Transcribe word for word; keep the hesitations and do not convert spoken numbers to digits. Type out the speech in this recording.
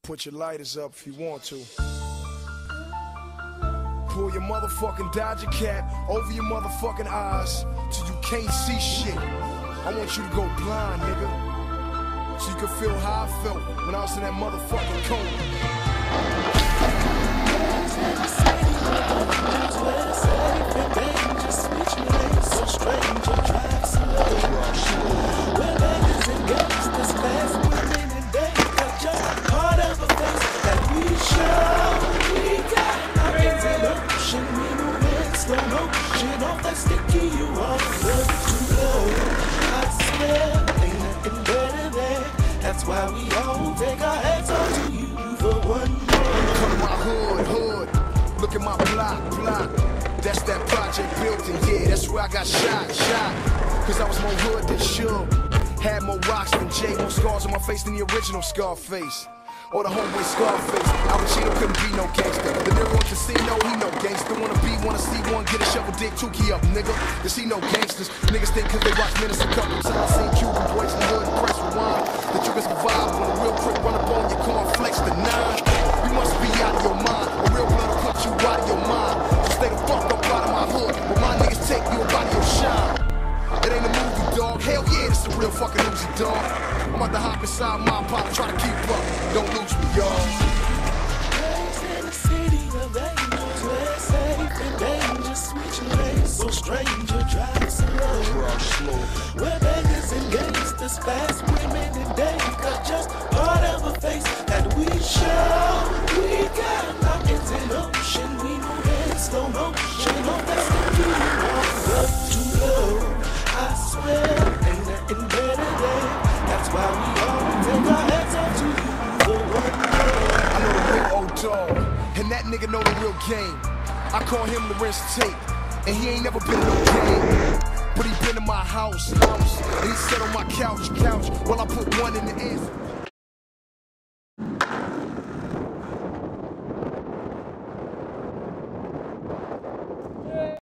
Put your lighters up if you want to. Pull your motherfucking Dodger cap over your motherfucking eyes till you can't see shit. I want you to go blind, nigga, so you can feel how I felt when I was in that motherfucking coma. That's why we all take our hats off to you for one day. Come to my hood, hood. Look at my block, block. That's that project building, yeah, that's where I got shot, shot. Cause I was more hood than Suge. Had more rocks than Jay, more scars on my face than the original Scarface. Or the homeboy Scarface. Al Pacino couldn't be no gangster. The nigga on casino, he no gangster. Wanna be, wanna see one, get a shovel dick, Tukey up, nigga. Cause he no gangsters. Niggas think cause they watch Menace a couple times. Seen Cuban boys in the hood and press rewind. That you can survive when a real prick run up on your car and flex the nine. You must be out of your mind. A real blood will put you out of your mind. So stay the fuck up out of my hood. But my niggas take you up out of your shine. It ain't a movie, dog. Hell yeah, this is a real fucking Uzi, dog. I'm about to hop inside my pop, try to keep up. Don't lose me, y'all. Raised in the city of angels, where safe and dangerous, switching lanes, so stranger drive slow. Where beggars and gangsters, fast women and days got just part of a face that we show. We got mountains in ocean, we move in slow motion. Oh, that's the key, up too low. I swear, ain't nothing better than. That's why we all take our hats off to you for one day. I know the real old dog, and that nigga know the real game. I call him Lorenz Tate, and he ain't never been in no game. But he been in my house, house, and he sat on my couch, couch, while I put one in the air.